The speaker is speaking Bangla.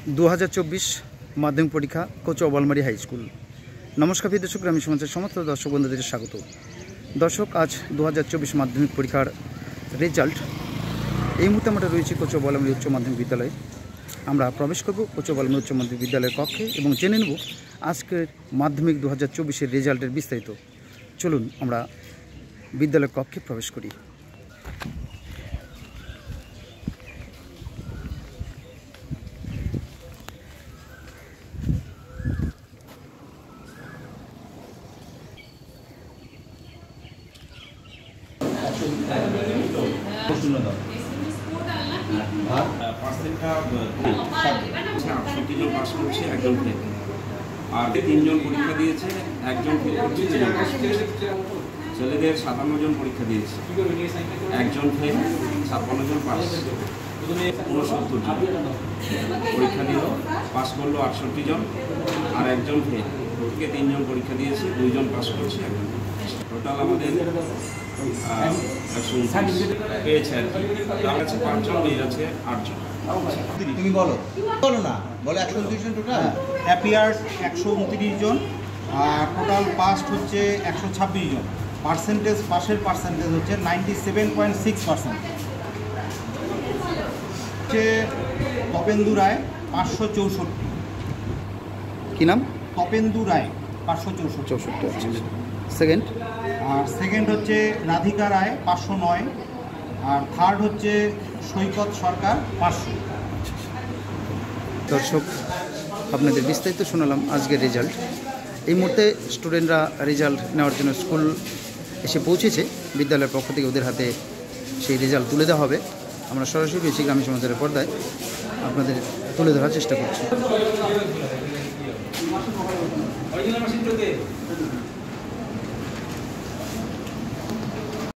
2024 মাধ্যমিক পরীক্ষা কোচুয়া বোয়ালমারী হাই স্কুল। নমস্কার প্রিয় দর্শক, গ্রামীণ সমাজের সমস্ত দর্শক বন্ধুদের স্বাগত। দর্শক, আজ 2024 মাধ্যমিক পরীক্ষার রেজাল্ট। এই মুহূর্তে আমরা রয়েছি কোচুয়া বোয়ালমারী উচ্চ মাধ্যমিক বিদ্যালয়ে। আমরা প্রবেশ করব কোচুয়া বোয়ালমারী উচ্চ মাধ্যমিক বিদ্যালয়ের কক্ষে এবং জেনে নেব আজকের মাধ্যমিক 2024-এর রেজাল্টের বিস্তারিত। চলুন আমরা বিদ্যালয়ের কক্ষে প্রবেশ করি। আর 3 জন পরীক্ষা দিয়েছে, একজন ফেল করছে। ছেলেদের 57 জন পরীক্ষা দিয়েছে, একজন ফেল, 56 জন পাস, 69 জন পরীক্ষা দিল, পাস করলো 68 জন, আর একজন ফেল। থেকে 3 জন পরীক্ষা দিয়েছে, 2 জন পাস করছে, একজন। টোটাল আমাদের 129 পেয়েছে আর কি। তার কাছে 5 জন, মেয়ে আছে 8 জন। তুমি বলো না, বলো 129 জন টোটাল। অ্যাপিয়ার্স 129 জন, আর টোটাল পাস্ট হচ্ছে 126 জন। পার্সেন্টেজ, পাশের পার্সেন্টেজ হচ্ছে 97.6%। হচ্ছে তপেন্দু রায় 564। কি নাম? তপেন্দু রায় 564। সেকেন্ড? আর সেকেন্ড হচ্ছে রাধিকা রায় 509, আর থার্ড হচ্ছে সৈকত সরকার 500। দর্শক, আপনাদের বিস্তারিত শোনালাম আজকের রেজাল্ট। এই মুহূর্তে স্টুডেন্টরা রেজাল্ট নেওয়ার জন্য স্কুল এসে পৌঁছেছে। বিদ্যালয়ের পক্ষ থেকে ওদের হাতে সেই রেজাল্ট তুলে দেওয়া হবে। আমরা সরাসরি পেয়েছি গ্রামীণ সমাজের পর্দায় আপনাদের তুলে ধরার চেষ্টা করছি।